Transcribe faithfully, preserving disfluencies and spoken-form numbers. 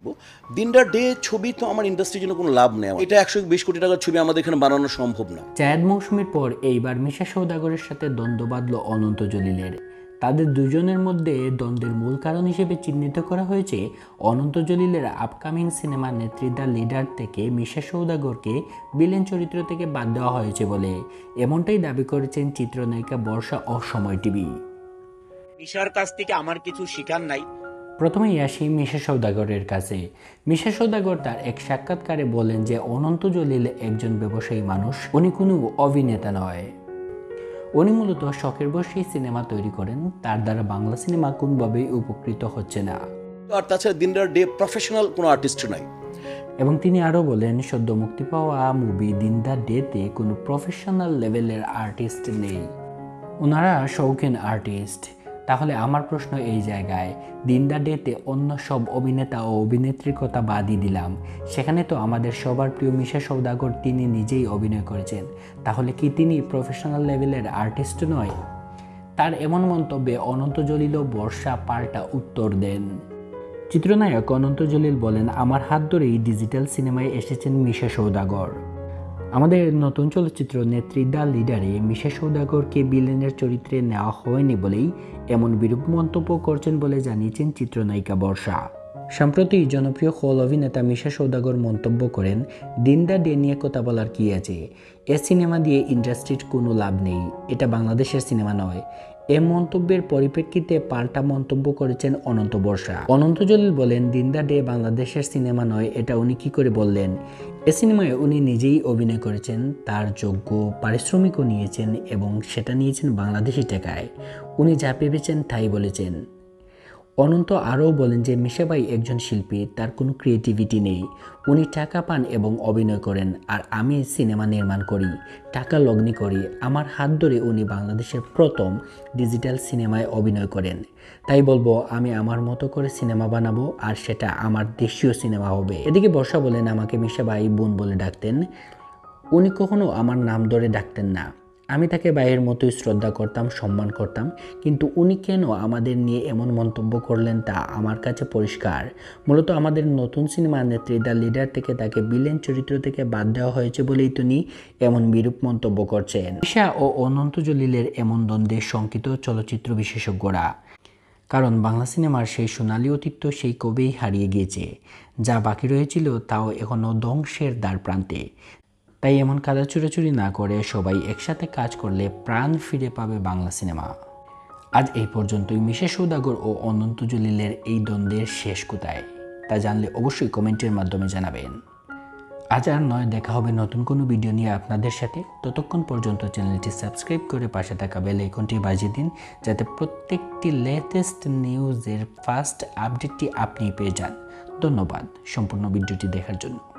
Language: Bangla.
দিনদার ডে ছবি তো আমার ইন্ডাস্ট্রির জন্য কোনো লাভ নেই, এটা একশো বিশ কোটি টাকার ছবি আমাদের এখানে বানানো সম্ভব না। জায়েদ মৌসুমীর পর এইবার মিশা সওদাগরের সাথে দ্বন্দ্ব বাঁধল অনন্ত জলিলের। তাদের দুজনের মধ্যে দ্বন্দ্বের মূল কারণ হিসেবে চিহ্নিত করা হয়েছে অনন্ত জলিলের আপকামিং সিনেমার নেত্রী দ্য লিডার থেকে মিশা সওদাগরকে ভিলেন চরিত্র থেকে বাদ দেওয়া হয়েছে বলে এমনটাই দাবি করেছেন চিত্রনায়িকা বর্ষা ও সময় টিভি। মিশার কাছ থেকে আমার কিছু শিখার নাই। প্রথমেই আসি মিশা সওদাগরের কাছে। মিশা সওদাগর তার এক সাক্ষাৎকারে বলেন যে অনন্ত জলিল একজন ব্যবসায়ী মানুষ, উনি কোনো অভিনেতা নয়। উনি মূলত শখের বসেই সিনেমা তৈরি করেন, তার দ্বারা বাংলা সিনেমা কোনোভাবেই উপকৃত হচ্ছে না। আর তাছাড়া দিনদার ডে প্রফেশনাল কোনো আর্টিস্ট নাই। এবং তিনি আরও বলেন সদ্য মুক্তি পাওয়া মুভি দিনদার ডেতে কোনো প্রফেশনাল লেভেলের আর্টিস্ট নেই, ওনারা শৌখিন আর্টিস্ট। তাহলে আমার প্রশ্ন এই জায়গায়, দিনদার ডেতে অন্য সব অভিনেতা ও অভিনেত্রীর কথা বাদই দিলাম, সেখানে তো আমাদের সবার প্রিয় মিশা সওদাগর তিনি নিজেই অভিনয় করেছেন, তাহলে কি তিনি প্রফেশনাল লেভেলের আর্টিস্ট নয়? তার এমন মন্তব্যে অনন্ত জলিল ও বর্ষা পাল্টা উত্তর দেন। চিত্রনায়ক অনন্ত জলিল বলেন, আমার হাত ধরেই ডিজিটাল সিনেমায় এসেছেন মিশা সওদাগর। আমাদের নতুন চলচ্চিত্র নেত্রী দ্য লিডারে মিশা সওদাগরকে ভিলেনের চরিত্রে নেওয়া হয়নি বলেই এমন বিরূপ মন্তব্য করছেন বলে জানিয়েছেন চিত্রনায়িকা বর্ষা। সম্প্রতি জনপ্রিয় খল অভিনেতা মিশা সওদাগর মন্তব্য করেন, দিনদার ডে নিয়ে কথা বলার কী আছে, এ সিনেমা দিয়ে ইন্ডাস্ট্রির কোনো লাভ নেই, এটা বাংলাদেশের সিনেমা নয়। এ মন্তব্যের পরিপ্রেক্ষিতে পাল্টা মন্তব্য করেছেন অনন্ত বর্ষা। অনন্ত জলিল বলেন, দিনদার ডে বাংলাদেশের সিনেমা নয়, এটা উনি কী করে বললেন? এ সিনেমায় উনি নিজেই অভিনয় করেছেন, তার যোগ্য পারিশ্রমিকও নিয়েছেন এবং সেটা নিয়েছেন বাংলাদেশি টাকায়। উনি যা ভেবেছেন তাই বলেছেন। অনন্ত আরও বলেন যে মিশাবাই একজন শিল্পী, তার কোনো ক্রিয়েটিভিটি নেই, উনি টাকা পান এবং অভিনয় করেন, আর আমি সিনেমা নির্মাণ করি, টাকা লগ্নি করি। আমার হাত ধরে উনি বাংলাদেশের প্রথম ডিজিটাল সিনেমায় অভিনয় করেন, তাই বলবো আমি আমার মতো করে সিনেমা বানাবো আর সেটা আমার দেশীয় সিনেমা হবে। এদিকে বর্ষা বলেন, আমাকে মিশাবাই বোন বলে ডাকতেন, উনি কখনো আমার নাম ধরে ডাকতেন না, আমি তাকে ভাইয়ের মতোই শ্রদ্ধা করতাম, সম্মান করতাম, কিন্তু উনি কেন আমাদের নিয়ে এমন মন্তব্য করলেন তা আমার কাছে পরিষ্কার। মূলত আমাদের নতুন সিনেমার নেত্রী দ্য লিডার থেকে তাকে ভিলেন চরিত্র থেকে বাদ দেওয়া হয়েছে বলেই তিনি এমন বিরূপ মন্তব্য করছেন। মিশা ও অনন্ত জলিলের এমন দ্বন্দ্বে শঙ্কিত চলচ্চিত্র বিশেষজ্ঞরা, কারণ বাংলা সিনেমার সেই সোনালী অতীত সেই কবেই হারিয়ে গিয়েছে, যা বাকি রয়েছিল তাও এখনও ধ্বংসের দ্বার প্রান্তে। তাই এমন কাদা চুরাচুরি না করে সবাই একসাথে কাজ করলে প্রাণ ফিরে পাবে বাংলা সিনেমা। আজ এই পর্যন্তই। মিশা সওদাগর ও অনন্ত জলিলের এই দ্বন্দ্বের শেষ কোথায় তা জানলে অবশ্যই কমেন্টের মাধ্যমে জানাবেন। আজ আর নয়, দেখা হবে নতুন কোনো ভিডিও নিয়ে আপনাদের সাথে। ততক্ষণ পর্যন্ত চ্যানেলটি সাবস্ক্রাইব করে পাশে থাকা বেল আইকনটি বাজিয়ে দিন, যাতে প্রত্যেকটি লেটেস্ট নিউজের ফার্স্ট আপডেটটি আপনি পেয়ে যান। ধন্যবাদ সম্পূর্ণ ভিডিওটি দেখার জন্য।